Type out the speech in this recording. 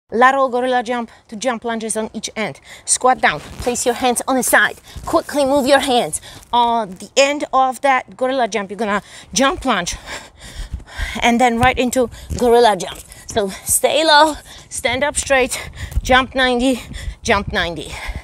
Lateral gorilla jump to jump lunges on each end. Squat down, place your hands on the side. Quickly move your hands. On the end of that gorilla jump, you're gonna jump lunge and then right into gorilla jump. So stay low, stand up straight, jump 90, jump 90.